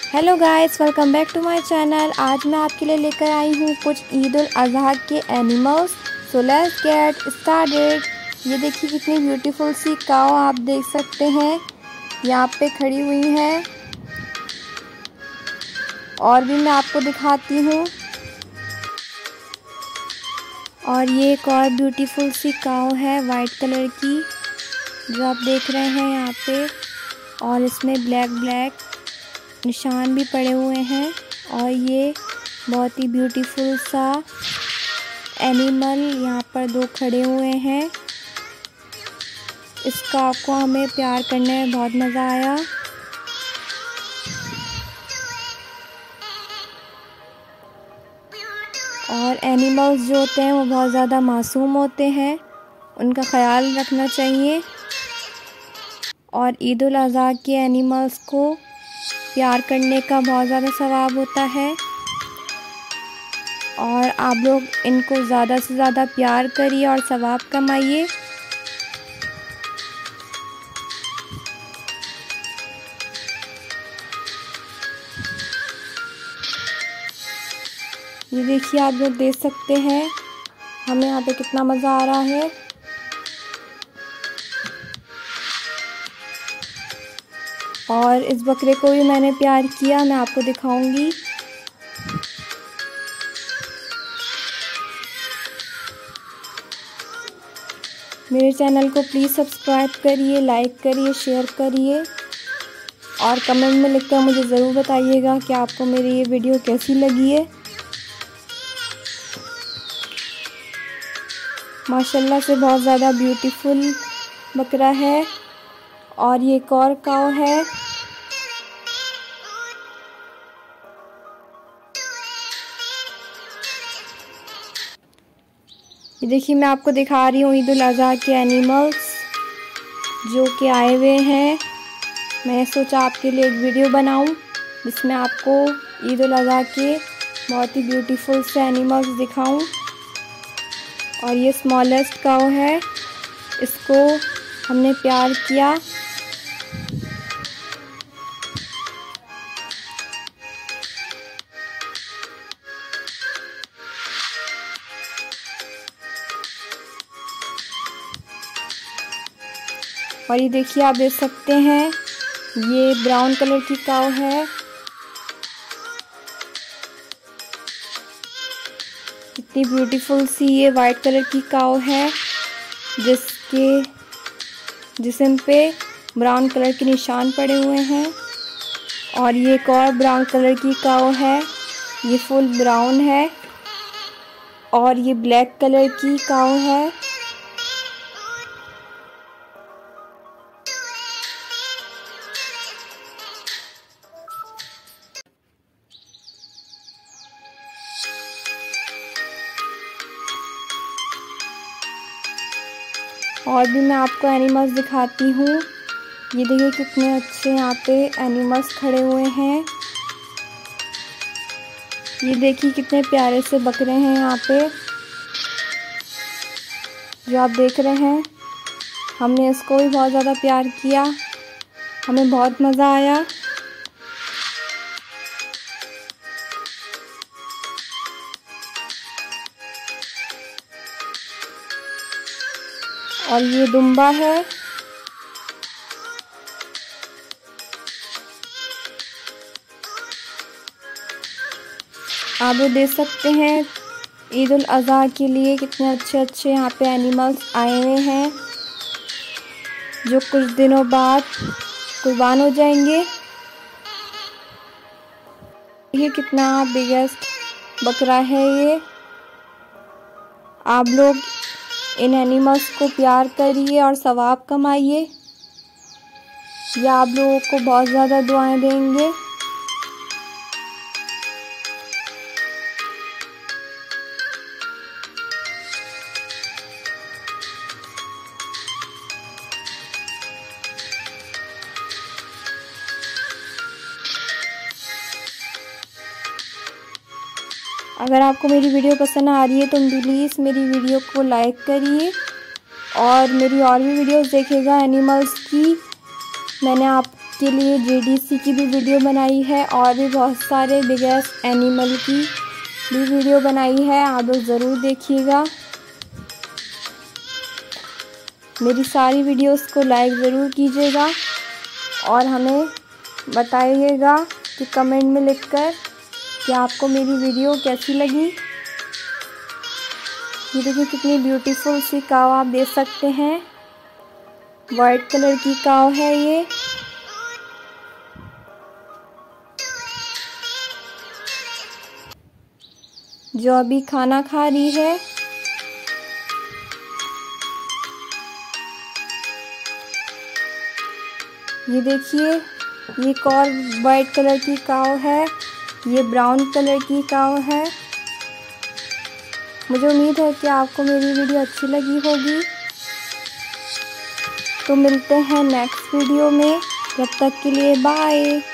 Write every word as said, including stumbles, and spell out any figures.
Hello guys, welcome back to my channel. आज मैं आपके लिए लेकर आई हूँ कुछ ईद उल अज़हा के animals. So let's get started. ये देखिए कितनी ब्यूटीफुल सी काऊ आप देख सकते हैं यहाँ पे खड़ी हुई हैं। और भी मैं आपको दिखाती हूँ। और ये एक और ब्यूटीफुल सी काऊ है वाइट कलर की जो आप देख रहे हैं यहाँ पे। और इसमें ब्लैक ब्लैक निशान भी पड़े हुए हैं। और ये बहुत ही ब्यूटीफुल सा एनिमल यहाँ पर दो खड़े हुए हैं। इस काऊ को हमें प्यार करने में बहुत मज़ा आया। और एनिमल्स जो होते हैं वो बहुत ज़्यादा मासूम होते हैं, उनका ख्याल रखना चाहिए। और ईद उल अज़हा के एनिमल्स को प्यार करने का बहुत ज़्यादा सवाब होता है। और आप लोग इनको ज़्यादा से ज़्यादा प्यार करिए और सवाब कमाइए। ये देखिए आप लोग देख सकते हैं हमें यहाँ पे कितना मज़ा आ रहा है। और इस बकरे को भी मैंने प्यार किया, मैं आपको दिखाऊंगी। मेरे चैनल को प्लीज़ सब्सक्राइब करिए, लाइक करिए, शेयर करिए। और कमेंट में लिखकर मुझे ज़रूर बताइएगा कि आपको मेरी ये वीडियो कैसी लगी है। माशाल्लाह से बहुत ज़्यादा ब्यूटीफुल बकरा है। और ये एक और काऊ है। ये देखिए मैं आपको दिखा रही हूँ ईद उल अज़हा के एनिमल्स जो कि आए हुए हैं। मैंने सोचा आपके लिए एक वीडियो बनाऊं जिसमें आपको ईद उल अज़हा के बहुत ही ब्यूटीफुल से एनिमल्स दिखाऊं। और ये स्मॉलेस्ट काऊ है, इसको हमने प्यार किया। और ये देखिए आप देख सकते हैं ये ब्राउन कलर की काऊ है। कितनी ब्यूटीफुल सी ये वाइट कलर की काऊ है जिसके जिस्म पे ब्राउन कलर के निशान पड़े हुए हैं। और ये एक और ब्राउन कलर की काऊ है, ये फुल ब्राउन है। और ये ब्लैक कलर की काऊ है। और भी मैं आपको एनिमल्स दिखाती हूँ। ये देखिए कितने अच्छे यहाँ पे एनिमल्स खड़े हुए हैं। ये देखिए कितने प्यारे से बकरे हैं यहाँ पे जो आप देख रहे हैं। हमने इसको भी बहुत ज़्यादा प्यार किया, हमें बहुत मज़ा आया। और ये दुम्बा है। आप लोग देख सकते हैं ईद उल अज़हा के लिए कितने अच्छे अच्छे यहाँ पे एनिमल्स आए हुए हैं जो कुछ दिनों बाद कुर्बान हो जाएंगे। ये कितना बिगेस्ट बकरा है ये। आप लोग इन एनिमल्स को प्यार करिए और सवाब कमाइए। ये आप लोगों को बहुत ज़्यादा दुआएं देंगे। अगर आपको मेरी वीडियो पसंद आ रही है तो प्लीज़ मेरी वीडियो को लाइक करिए और मेरी और भी वीडियोस देखिएगा एनिमल्स की। मैंने आप इसके लिए जे डी सी की भी वीडियो बनाई है और भी बहुत सारे बिगेस्ट एनिमल की भी वीडियो बनाई है, आप लोग ज़रूर देखिएगा। मेरी सारी वीडियोस को लाइक ज़रूर कीजिएगा और हमें बताइएगा कि कमेंट में लिखकर कि आपको मेरी वीडियो कैसी लगी। ये देखिए कितनी ब्यूटीफुल सी काव आप देख सकते हैं, वाइट कलर की काव है ये। जो अभी खाना खा रही है। ये देखिए ये एक और वाइट कलर की काव है, ये ब्राउन कलर की काव है। मुझे उम्मीद है कि आपको मेरी वीडियो अच्छी लगी होगी। तो मिलते हैं नेक्स्ट वीडियो में, तब तक के लिए बाय।